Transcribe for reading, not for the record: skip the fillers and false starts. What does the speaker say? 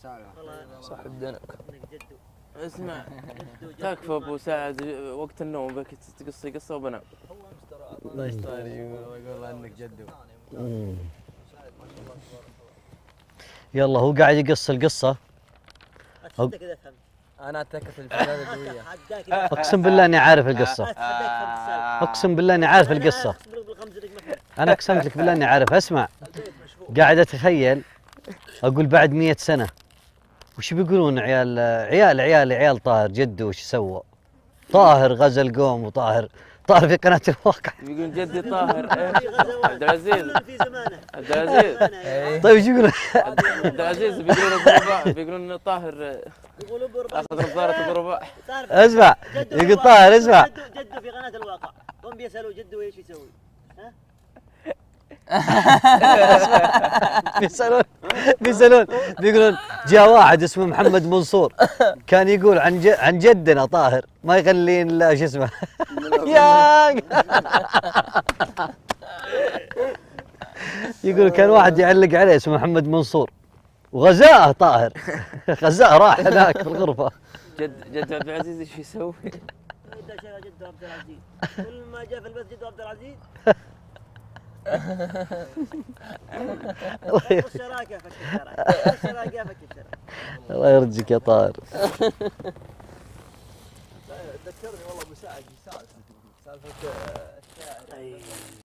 صاحب دنك. اسمع تكفى ابو سعد وقت النوم بك تقصي قصه وبنام. الله يستر يقول عنك جدو. يلا هو قاعد يقص القصه. انا اتكت الفنانه القويه. اقسم بالله اني عارف القصه. اقسم بالله اني عارف القصه. انا اقسمت لك بالله اني عارف. اسمع، قاعد اتخيل اقول بعد 100 سنه وش بيقولون عيال طاهر جده وش سوى؟ طاهر غزا القوم وطاهر في قناه الواقع. بيقولون جدي طاهر عبد العزيز. عبد العزيز. طيب ايش يقولون؟ عبد العزيز بيقولون طاهر اخذ نظاره برباع. اسمع يقول طاهر. اسمع جده في قناه الواقع هم بيسالوا جده ايش يسوي؟ ها؟ بيسألون بيقولون جاء واحد اسمه محمد منصور كان يقول عن جدنا طاهر ما يخلين الا شو اسمه. يقول كان واحد يعلق عليه اسمه محمد منصور وغزاه طاهر. غزاه راح هناك في الغرفه. جد عبد العزيز ايش يسوي؟ جد عبد العزيز كل ما جاء في البث جد عبد العزيز. الله يرجيك يا طاهر. ذكرني والله ابو سعد سالفه الشاعر.